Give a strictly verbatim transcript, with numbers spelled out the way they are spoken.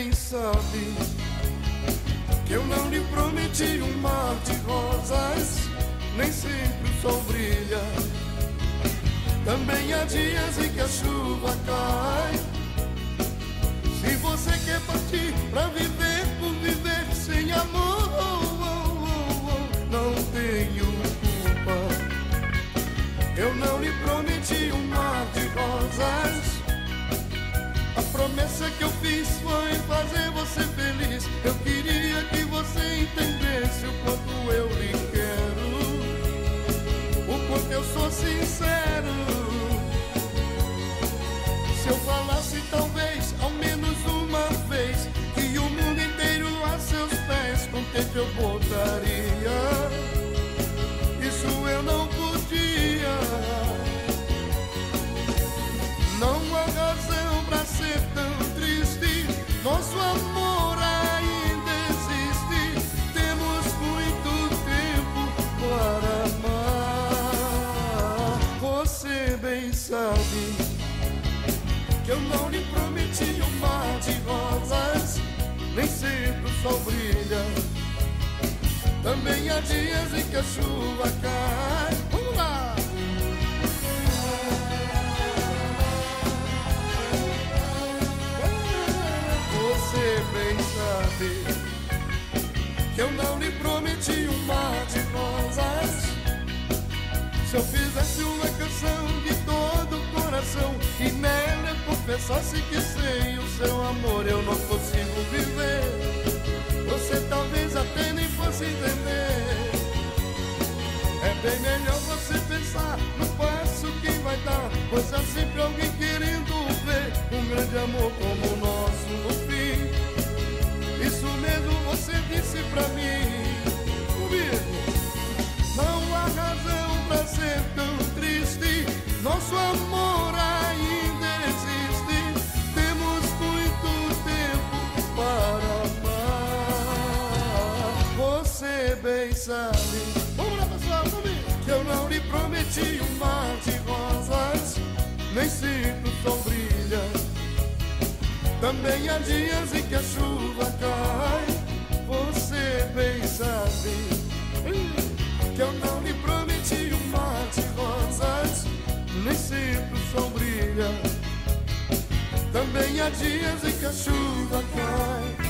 bem sabe que eu não lhe prometi um mar de rosas, nem sempre o sol brilha. Também há dias em que a chuva cai. Se você quer partir pra viver por viver sem amor, não tenho culpa. Eu não lhe prometi um mar de rosas. A promessa que eu fiz foi fazer você feliz. Eu queria que você entendesse o quanto eu lhe quero, o quanto eu sou sincero. Se eu falasse talvez, ao menos uma vez, que o mundo inteiro a seus pés contente eu botaria, isso eu não podia. Não há razão pra ser tão triste, nosso amor ainda existe. Temos muito tempo para amar. Você bem sabe que eu não lhe prometi um mar de rosas, nem sempre o sol brilha. Também há dias em que a chuva cai. Vamos lá! Você bem sabe que eu não lhe prometi um mar de rosas. Se eu fizesse uma canção de todo o coração e nela eu confessasse que sem o seu amor eu não consigo viver, você talvez até nem fosse entender. É bem melhor você pensar no passo que vai dar, pois há sempre alguém querendo ver um grande amor como o nosso no fim. Isso mesmo você disse pra mim. Comigo. Não há razão pra ser tão triste, nosso amor ainda existe. Temos muito tempo para amar. Você bem sabe, vamos lá pessoal, comigo, que eu não lhe prometi um mar de rosas, nem sempre o sol brilha. Também há dias em que a chuva cai. Você bem sabe que eu não lhe prometi um mar de rosas, nem sempre o sol brilha. Também há dias em que a chuva cai.